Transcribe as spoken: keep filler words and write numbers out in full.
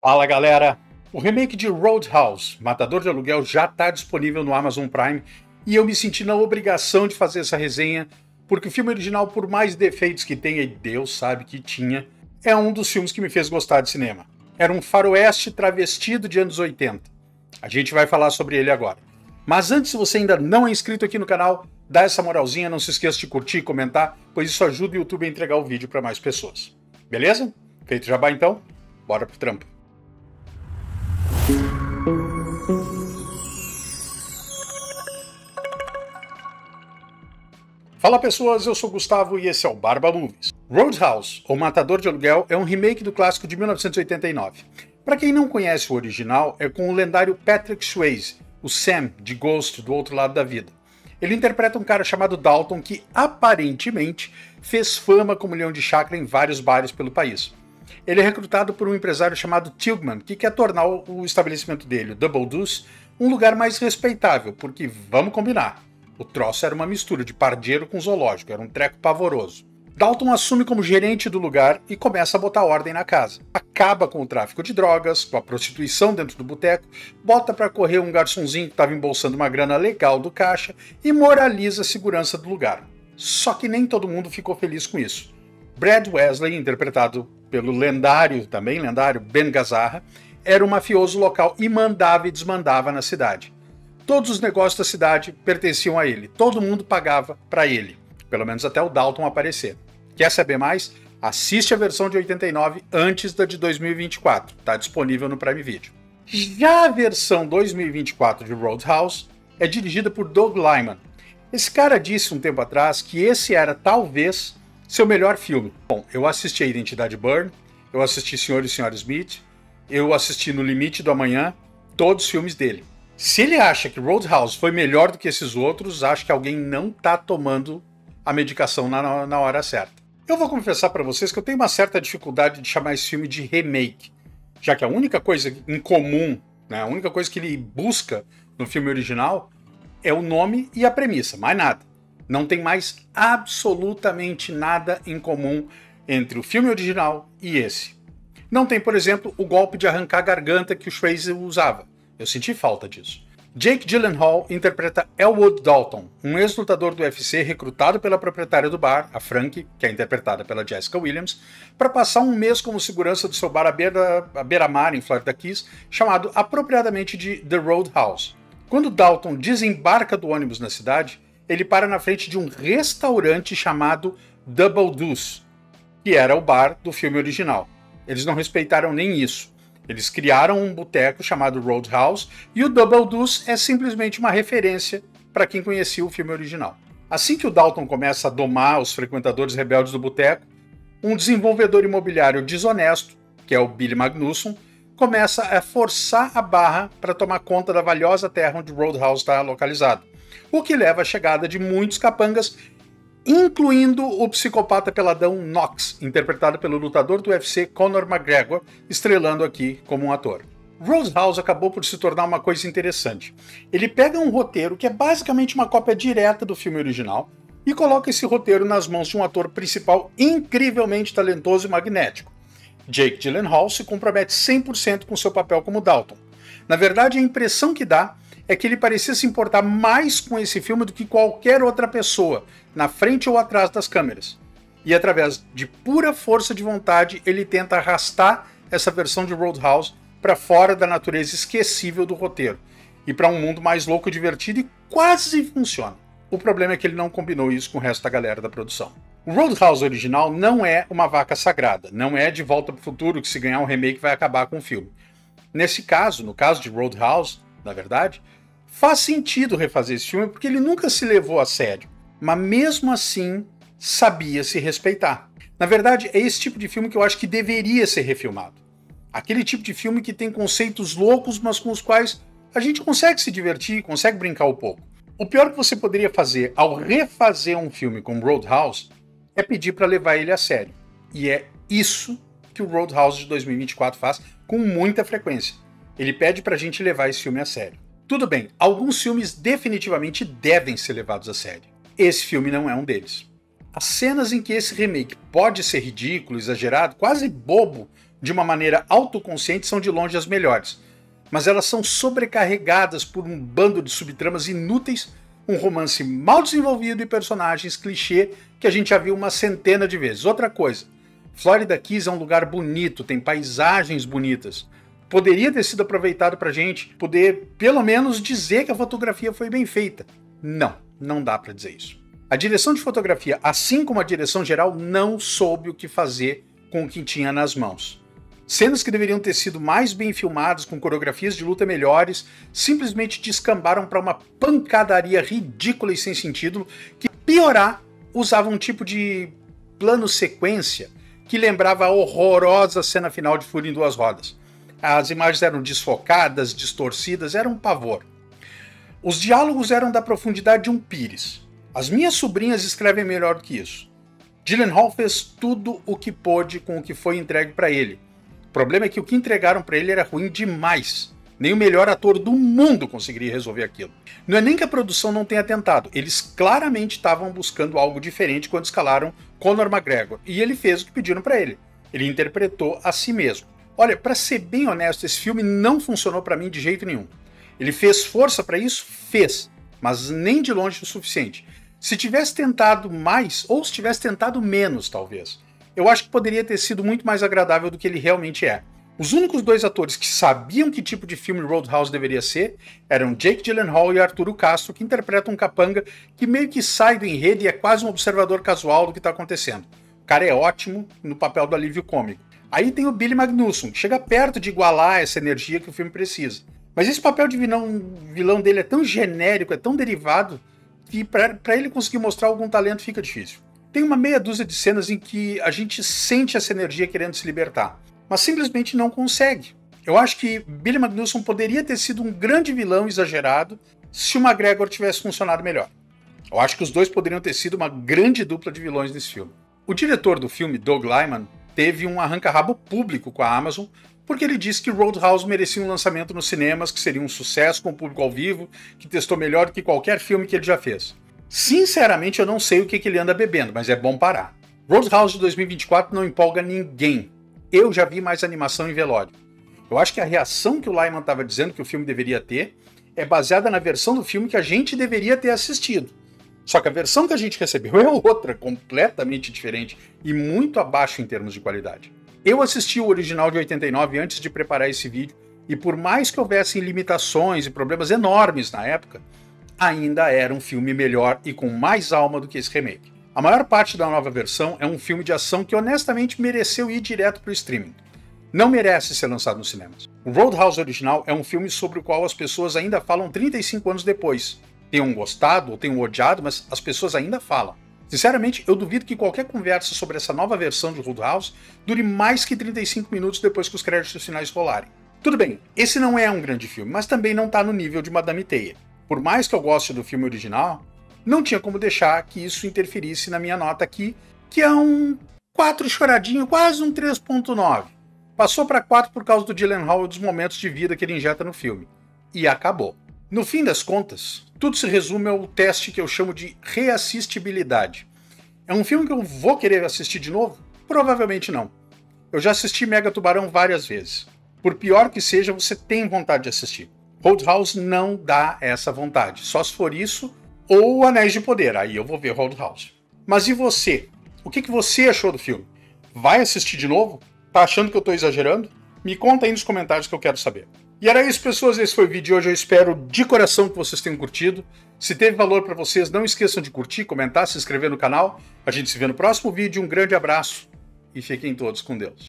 Fala galera! O remake de Roadhouse, Matador de Aluguel, já está disponível no Amazon Prime e eu me senti na obrigação de fazer essa resenha porque o filme original, por mais defeitos que tenha, e Deus sabe que tinha, é um dos filmes que me fez gostar de cinema. Era um faroeste travestido de anos oitenta. A gente vai falar sobre ele agora. Mas antes, se você ainda não é inscrito aqui no canal, dá essa moralzinha, não se esqueça de curtir e comentar, pois isso ajuda o YouTube a entregar o vídeo para mais pessoas. Beleza? Feito jabá então? Bora pro trampo. Fala pessoas, eu sou o Gustavo e esse é o Barba Movies. Roadhouse, ou Matador de Aluguel, é um remake do clássico de mil novecentos e oitenta e nove. Para quem não conhece o original, é com o lendário Patrick Swayze, o Sam de Ghost do Outro Lado da Vida. Ele interpreta um cara chamado Dalton que, aparentemente, fez fama como leão de chácara em vários bares pelo país. Ele é recrutado por um empresário chamado Tilghman, que quer tornar o estabelecimento dele, o Double Deuce, um lugar mais respeitável, porque, vamos combinar, o troço era uma mistura de pardieiro com zoológico, era um treco pavoroso. Dalton assume como gerente do lugar e começa a botar ordem na casa. Acaba com o tráfico de drogas, com a prostituição dentro do boteco, bota pra correr um garçonzinho que estava embolsando uma grana legal do caixa e moraliza a segurança do lugar. Só que nem todo mundo ficou feliz com isso. Brad Wesley, interpretado pelo lendário, também lendário, Ben Gazzara, era um mafioso local e mandava e desmandava na cidade. Todos os negócios da cidade pertenciam a ele, todo mundo pagava para ele, pelo menos até o Dalton aparecer. Quer saber mais? Assiste a versão de oitenta e nove antes da de dois mil e vinte e quatro, está disponível no Prime Video. Já a versão dois mil e vinte e quatro de Roadhouse é dirigida por Doug Liman. Esse cara disse um tempo atrás que esse era talvez seu melhor filme. Bom, eu assisti a Identidade Bourne, eu assisti Senhor e Senhora Smith, eu assisti No Limite do Amanhã, todos os filmes dele. Se ele acha que Roadhouse foi melhor do que esses outros, acho que alguém não está tomando a medicação na, na hora certa. Eu vou confessar para vocês que eu tenho uma certa dificuldade de chamar esse filme de remake, já que a única coisa em comum, né, a única coisa que ele busca no filme original é o nome e a premissa, mais nada. Não tem mais absolutamente nada em comum entre o filme original e esse. Não tem, por exemplo, o golpe de arrancar a garganta que o Swayze usava. Eu senti falta disso. Jake Gyllenhaal interpreta Elwood Dalton, um ex-lutador do U F C recrutado pela proprietária do bar, a Frankie, que é interpretada pela Jessica Williams, para passar um mês como segurança do seu bar à beira, à beira-mar em Florida Keys, chamado apropriadamente de The Roadhouse. Quando Dalton desembarca do ônibus na cidade, ele para na frente de um restaurante chamado Double Deuce, que era o bar do filme original. Eles não respeitaram nem isso. Eles criaram um boteco chamado Roadhouse e o Double Deuce é simplesmente uma referência para quem conhecia o filme original. Assim que o Dalton começa a domar os frequentadores rebeldes do boteco, um desenvolvedor imobiliário desonesto, que é o Billy Magnuson, começa a forçar a barra para tomar conta da valiosa terra onde Roadhouse está localizado, o que leva à chegada de muitos capangas, incluindo o psicopata peladão Knox, interpretado pelo lutador do U F C Conor McGregor, estrelando aqui como um ator. Roadhouse acabou por se tornar uma coisa interessante. Ele pega um roteiro que é basicamente uma cópia direta do filme original e coloca esse roteiro nas mãos de um ator principal incrivelmente talentoso e magnético. Jake Gyllenhaal se compromete cem por cento com seu papel como Dalton. Na verdade, a impressão que dá é que ele parecia se importar mais com esse filme do que qualquer outra pessoa, na frente ou atrás das câmeras. E através de pura força de vontade, ele tenta arrastar essa versão de Roadhouse para fora da natureza esquecível do roteiro, e para um mundo mais louco e divertido, e quase funciona. O problema é que ele não combinou isso com o resto da galera da produção. O Roadhouse original não é uma vaca sagrada, não é De Volta para o Futuro que se ganhar um remake vai acabar com o filme. Nesse caso, no caso de Roadhouse, na verdade, faz sentido refazer esse filme porque ele nunca se levou a sério, mas mesmo assim sabia se respeitar. Na verdade, é esse tipo de filme que eu acho que deveria ser refilmado. Aquele tipo de filme que tem conceitos loucos, mas com os quais a gente consegue se divertir, consegue brincar um pouco. O pior que você poderia fazer ao refazer um filme como Roadhouse é pedir para levar ele a sério. E é isso que o Roadhouse de dois mil e vinte e quatro faz com muita frequência. Ele pede pra gente levar esse filme a sério. Tudo bem, alguns filmes definitivamente devem ser levados a sério. Esse filme não é um deles. As cenas em que esse remake pode ser ridículo, exagerado, quase bobo, de uma maneira autoconsciente, são de longe as melhores. Mas elas são sobrecarregadas por um bando de subtramas inúteis, um romance mal desenvolvido e personagens clichê que a gente já viu uma centena de vezes. Outra coisa, Florida Keys é um lugar bonito, tem paisagens bonitas. Poderia ter sido aproveitado pra gente poder, pelo menos, dizer que a fotografia foi bem feita. Não, não dá pra dizer isso. A direção de fotografia, assim como a direção geral, não soube o que fazer com o que tinha nas mãos. Cenas que deveriam ter sido mais bem filmadas, com coreografias de luta melhores, simplesmente descambaram para uma pancadaria ridícula e sem sentido, que, piorar, usava um tipo de plano sequência que lembrava a horrorosa cena final de Fúria em Duas Rodas. As imagens eram desfocadas, distorcidas, era um pavor. Os diálogos eram da profundidade de um pires. As minhas sobrinhas escrevem melhor do que isso. Gyllenhaal fez tudo o que pôde com o que foi entregue para ele. O problema é que o que entregaram para ele era ruim demais. Nem o melhor ator do mundo conseguiria resolver aquilo. Não é nem que a produção não tenha tentado. Eles claramente estavam buscando algo diferente quando escalaram Conor McGregor. E ele fez o que pediram para ele. Ele interpretou a si mesmo. Olha, para ser bem honesto, esse filme não funcionou para mim de jeito nenhum. Ele fez força para isso? Fez. Mas nem de longe o suficiente. Se tivesse tentado mais, ou se tivesse tentado menos, talvez, eu acho que poderia ter sido muito mais agradável do que ele realmente é. Os únicos dois atores que sabiam que tipo de filme Roadhouse deveria ser eram Jake Gyllenhaal e Arturo Castro, que interpretam um capanga que meio que sai do enredo e é quase um observador casual do que está acontecendo. O cara é ótimo no papel do alívio cômico. Aí tem o Billy Magnussen, que chega perto de igualar essa energia que o filme precisa. Mas esse papel de vilão, vilão dele é tão genérico, é tão derivado, que para ele conseguir mostrar algum talento fica difícil. Tem uma meia dúzia de cenas em que a gente sente essa energia querendo se libertar, mas simplesmente não consegue. Eu acho que Billy Magnussen poderia ter sido um grande vilão exagerado se o McGregor tivesse funcionado melhor. Eu acho que os dois poderiam ter sido uma grande dupla de vilões nesse filme. O diretor do filme, Doug Liman, teve um arranca-rabo público com a Amazon, porque ele disse que Roadhouse merecia um lançamento nos cinemas, que seria um sucesso com o público ao vivo, que testou melhor do que qualquer filme que ele já fez. Sinceramente, eu não sei o que, que ele anda bebendo, mas é bom parar. Roadhouse de dois mil e vinte e quatro não empolga ninguém. Eu já vi mais animação em velório. Eu acho que a reação que o Liman estava dizendo que o filme deveria ter é baseada na versão do filme que a gente deveria ter assistido. Só que a versão que a gente recebeu é outra, completamente diferente e muito abaixo em termos de qualidade. Eu assisti o original de oitenta e nove antes de preparar esse vídeo, e por mais que houvessem limitações e problemas enormes na época, ainda era um filme melhor e com mais alma do que esse remake. A maior parte da nova versão é um filme de ação que honestamente mereceu ir direto para o streaming. Não merece ser lançado nos cinemas. O Roadhouse original é um filme sobre o qual as pessoas ainda falam trinta e cinco anos depois. Tenham gostado ou tenham odiado, mas as pessoas ainda falam. Sinceramente, eu duvido que qualquer conversa sobre essa nova versão de Roadhouse dure mais que trinta e cinco minutos depois que os créditos finais rolarem. Tudo bem, esse não é um grande filme, mas também não está no nível de Madame Teia. Por mais que eu goste do filme original, não tinha como deixar que isso interferisse na minha nota aqui, que é um quatro choradinho, quase um três ponto nove. Passou para quatro por causa do Gyllenhaal e dos momentos de vida que ele injeta no filme. E acabou. No fim das contas, tudo se resume ao teste que eu chamo de reassistibilidade. É um filme que eu vou querer assistir de novo? Provavelmente não. Eu já assisti Mega Tubarão várias vezes. Por pior que seja, você tem vontade de assistir. Roadhouse não dá essa vontade. Só se for isso, ou Anéis de Poder. Aí eu vou ver Roadhouse. Mas e você? O que você achou do filme? Vai assistir de novo? Tá achando que eu tô exagerando? Me conta aí nos comentários que eu quero saber. E era isso, pessoas. Esse foi o vídeo de hoje. Eu espero de coração que vocês tenham curtido. Se teve valor para vocês, não esqueçam de curtir, comentar, se inscrever no canal. A gente se vê no próximo vídeo. Um grande abraço e fiquem todos com Deus.